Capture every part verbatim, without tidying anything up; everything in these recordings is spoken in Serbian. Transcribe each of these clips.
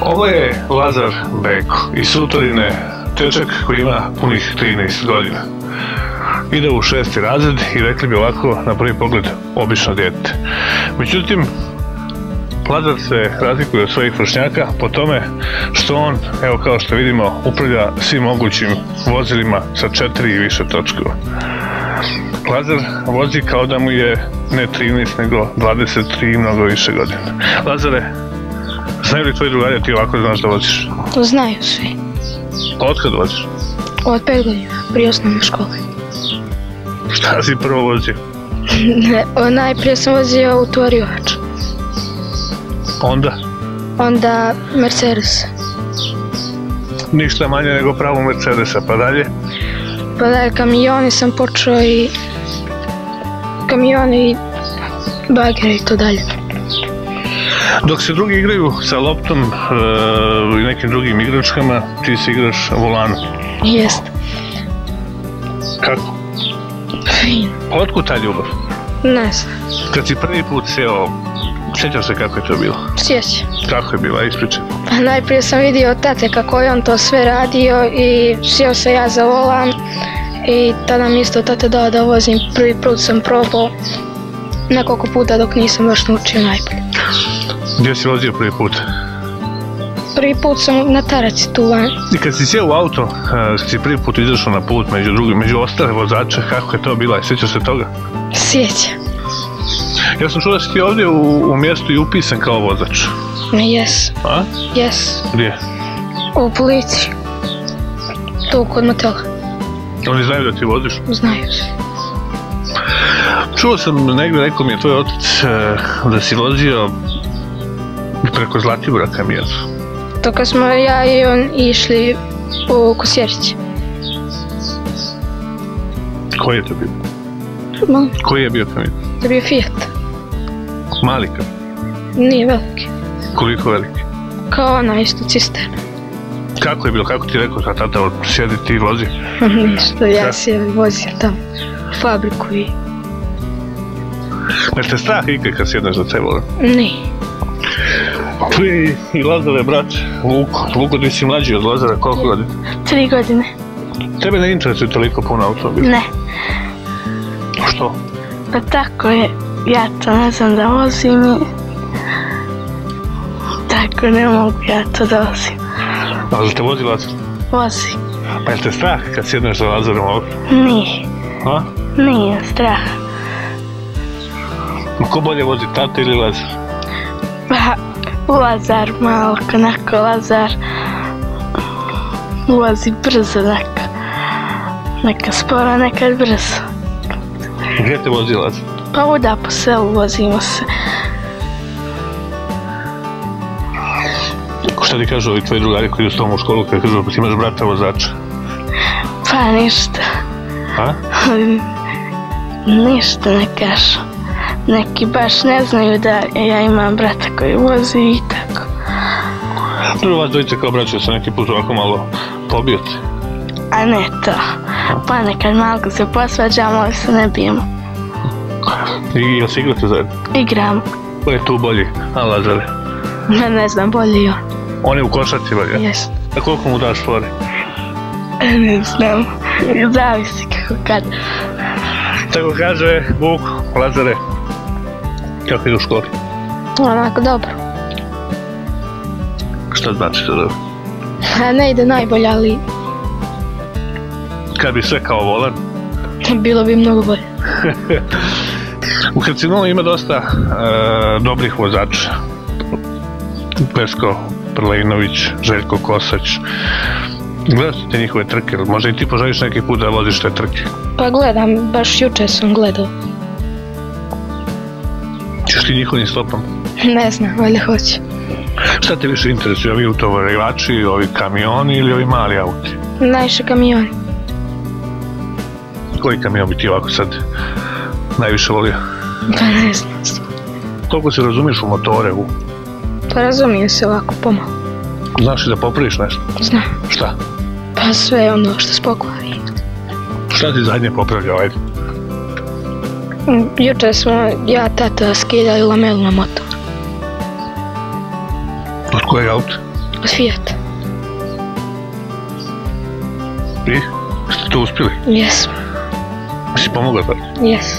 Ovo je Lazar Beko iz Sutorine, dečak koji ima punih trinaest godina. Ide u šesti razred i rekli bi ovako na prvi pogled obično dijete. Međutim, Lazar se razlikuje od svojih vršnjaka po tome što on, evo kao što vidimo, upravlja svim mogućim vozilima sa četiri i više točkova. Lazar vozi kao da mu je ne trinaest nego dvadeset tri i mnogo više godina. Lazare, znaju li tvoji drugari ti ovako znaš da voziš? Znaju svi. Pa od kada voziš? Od pet godina, prije osnovne škole. Šta si prvo vozio? Najprije sam vozio autovarivač. Onda? Onda Mercedes. Ništa manje nego pravo Mercedesa, pa dalje? Pa dalje kamioni sam počeo i kamioni i bagere i to dalje. Dok se drugi igraju sa loptom e, i nekim drugim igračkama, ti se igraš volanom. Jeste. Kako? Fino. Otkud ta ljubav? Ne znam. Kad si prvi put seo, sjećaš se kako je to bilo? Sjećam. Kako je bilo, ispričaj. Pa najprije sam vidio od tate kako je on to sve radio i sjeo se ja za volan i tada mi isto tate dao da vozim. Prvi put sam probao nekoliko puta dok nisam baš naučio najbolje. Gdje si vozio prvi put? Prvi put sam na Taraci tu van. I kad si sjeo u auto, kad si prvi put izašao na put među drugim, među ostale vozače, kako je to bilo? Sjećaš se toga? Sjećam. Ja sam čuo da si ti ovdje u, u mjestu i upisan kao vozač. Jes. A? Jes. Gdje? U policiji. Tu kod motela. Oni znaju da ti voziš? Znaju se. Čuo sam negdje, rekao mi je tvoj otac da si vozio preko Zlatibora kamion. To kad smo ja i on išli u Kosjerić. Koji je to bio? Malo. Koji je bio kamion? To je bio Fiat. Mali kamion? Nije veliki. Koliko veliki? Kao ona isto cisterna. Kako je bilo? Kako ti je rekao da tata sjedi ti vozi? Ništa, ja se vozim tamo u fabriku i... Ne te strah ikaj kad sjedneš za taj volan? Nije. Tu je i Lazare brat, Vuko. Vuko, ti si mlađi od Lazara, koliko godina? Tri godine. Tebe ne interesuje toliko puno automobil? Ne. Što? Pa tako je, ja to ne znam da vozim i... Tako ne mogu ja to da vozim. Ali te vozi Lazar? Vozi. Pa je te strah kad sjedneš za Lazarom ovdje? Nije. A? Nije strah. Ko bolje vozi, tata ili Lazar? Pa, Lazar malo, onako Lazar vozi brzo, neka, neka spora, nekad brzo. Gdje te vozi Lazar? Pa oda po selu vozimo se. Šta ti kažu ovi tvoji drugari koji idu s tom u školu kad kažu ti imaš brata vozača? Pa ništa. A? Ništa ne kažu. Neki baš ne znaju da ja imam brata koji vozi i tako. Dobro, vas dvojice kao braća se neki put ovako malo pobijete? A ne to. Pa nekad malo se posvađamo, ali se ne bijemo. I jel se igrate zajedno? Igramo. Ko je tu bolji? A Lazare? Ne, ne znam, bolji on. On je u košarci bolji? Jes. A koliko mu daš fore? Ne znam. Zavisi kako kad. Tako kaže Vuk, Lazare. Kako ide u školi? Onako dobro. Šta znači to dobro? Ne ide najbolje, ali... Kad bi sve kao volan? Bilo bi mnogo bolje. U Hercegovini ima dosta e, dobrih vozača. Pesko Prlejnović, Željko Kosać. Gledaš ti te njihove trke? Možda i ti poželiš neki put da voziš te trke? Pa gledam, baš juče sam gledao. Češ ti njihovim stopom? Ne znam, valjda hoće. Šta te više interesuje? Ovi utovarivači, ovi kamioni ili ovi mali auti? Najviše kamioni. Koji kamion bi ti ovako sad najviše volio? Pa ne znam. Koliko se razumiješ u motore? U... Pa razumijem se ovako pomalo. Znaš li da popraviš nešto? Znam. Šta? Pa sve ono što spokvari. Šta ti zadnje popravljao, ajde? Juče smo ja tata skidali lamelu na motor. Od kojeg auta? Od Fijata. I? Ste to uspjeli? Jesmo. Si pomogla tad? Jes.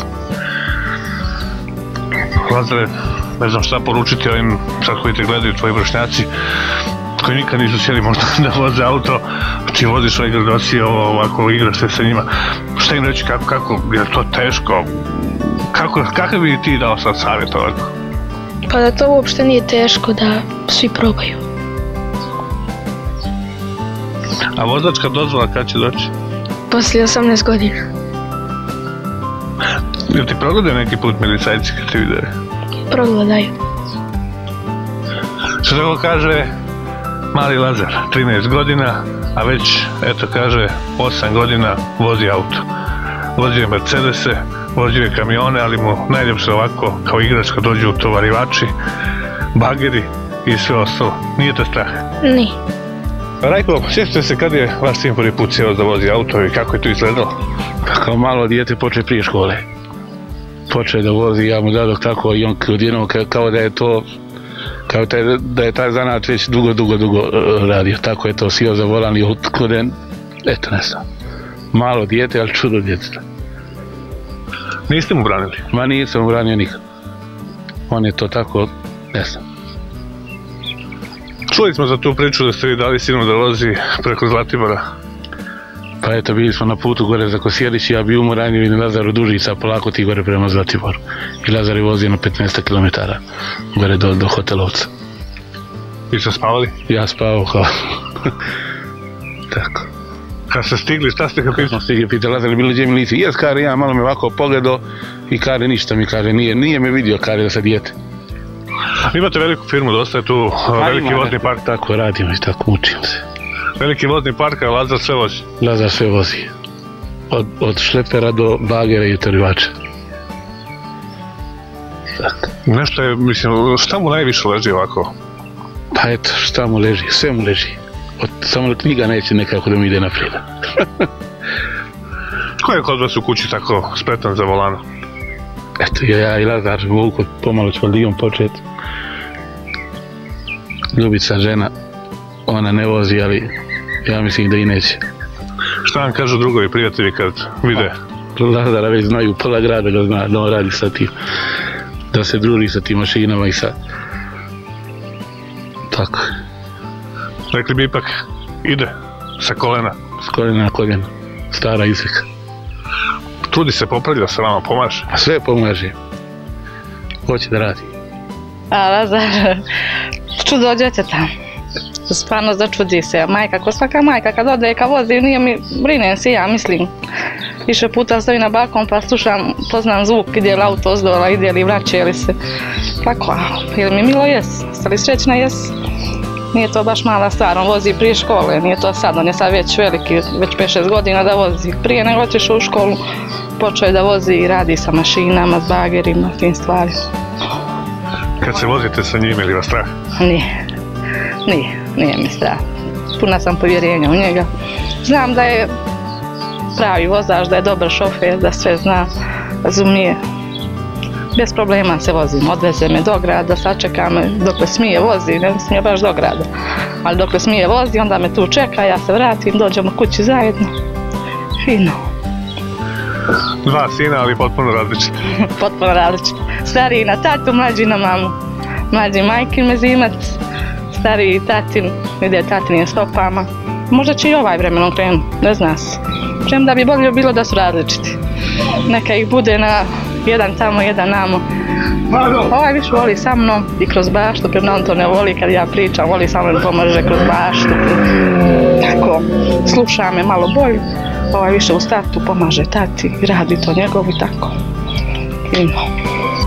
Lazare, ne znam šta poručiti ovim sad koji te gledaju tvoji vršnjaci koji nikad nisu sjeli možda da voze auto, ti voziš ovaj gradoci, ovako igraš se sa njima. Šta im reći, kako, kako, je to teško? Kako, kakav bi ti dao sad savjet ovako? Pa da to uopšte nije teško, da svi probaju. A vozačka dozvola kad će doći? Poslije osamnaest godina. Jel ti progledaju neki put milicajci kad te vide? Progledaju. Što tako kaže mali Lazar, trinaest godina, a već, eto kaže, osam godina vozi auto. Vozio Mercedese, vozio je kamione, ali mu najljepše ovako, kao igračka, dođu tovarivači, bageri i sve ostalo. Nije to strah? Ni. Rajko, sjećate se kad je vaš sin prvi put sjeo da vozi auto i kako je to izgledalo? Kao malo dijete počeo prije škole. Počeo da vozi, ja mu dadok tako i on odjednom kao da je to, kao da je taj zanat već dugo, dugo, dugo radio. Tako je to sjeo za volan i otkoden, eto ne znam. Malo dijete, ali čudo djeteta. Niste mu branili? Ma nisam mu branio nikad. On je to tako, ne znam. Čuli smo za tu priču da ste vi dali sinu da vozi preko Zlatibora. Pa eto, bili smo na putu gore za Kosjerić i ja bi umoran i vidim Lazar u Dužica, polako ti gore prema Zlatiboru. I Lazar je vozio na petnaest kilometara gore do, do Hotelovca. Vi ste spavali? Ja spavao kao... tako. Kad ste stigli, šta ste ga pitali? Kad smo stigli, pitali Lazar je bilo gdje mi lici. Jes, kare, ja malo me ovako pogledao i kare ništa mi kare, nije, nije me vidio kare da sad dijete. Imate veliku firmu, dosta je tu veliki vozni park. Tako radimo i tako mučim se. Veliki vozni park, a Lazar sve vozi? Lazar sve vozi. Od, od šlepera do bagera i utorivača. Nešto je, mislim, šta mu najviše leži ovako? Pa eto, šta mu leži, sve mu leži. Od, samo knjiga neće nekako da mi ide naprijed. Ko je kod vas u kući tako spretan za volanom? Eto, ja i Lazar Vuko pomalo ćemo lijom počet. Ljubica žena, ona ne vozi, ali ja mislim da i neće. Šta vam kažu drugovi prijatelji kad vide? Lazara već znaju, pola grada ga zna da on radi sa tim, da se druži sa tim mašinama i sa... tako. Rekli bi ipak, ide sa kolena. S kolena na koljena, stara izreka. Trudi se, popravlja se vama, pomaže. A sve pomaže. Hoće da radi. A Lazar, čudo djeteta. Stvarno začudi se. Majka, ko svaka majka, kad ode, kad vozi, nije mi, brinem se ja, mislim. Više puta stoji na balkon pa slušam, poznam zvuk, ide li auto ozdola, ide li vraće li se. Tako, a, je li mi milo jes? Ste li srećna jes? Nije to baš mala stvar, on vozi prije škole, nije to sad, on je sad već veliki, već pet šest godina da vozi. Prije nego otišao u školu, počeo je da vozi i radi sa mašinama, s bagerima, tim stvarima. Kad se vozite sa njim, ili vas strah? Nije, nije, nije mi strah. Puna sam povjerenja u njega. Znam da je pravi vozač, da je dobar šofer, da sve zna, razumije. Bez problema se vozim, odveze me do grada, sačeka me dok smije vozi, ne smije baš do grada. Ali dok smije vozi, onda me tu čeka, ja se vratim, dođemo kući zajedno. Fino. Dva sina, ali potpuno različite. Potpuno različite. Stariji na tatu, mlađi na mamu. Mlađi majkin mezimac, stariji tatin, ide tatinim stopama. Možda će i ovaj vremenom krenu, ne zna se. Premda bi bolje bilo da su različiti. Neka ih bude na jedan tamo, jedan namo. Ovaj više voli sa mnom i kroz baštu, premda on to ne voli kad ja pričam, voli sa mnom pomaže kroz baštu. Tako, sluša me malo bolje. Ovaj više u startu pomaže tati i radi to njegovi tako. Fino.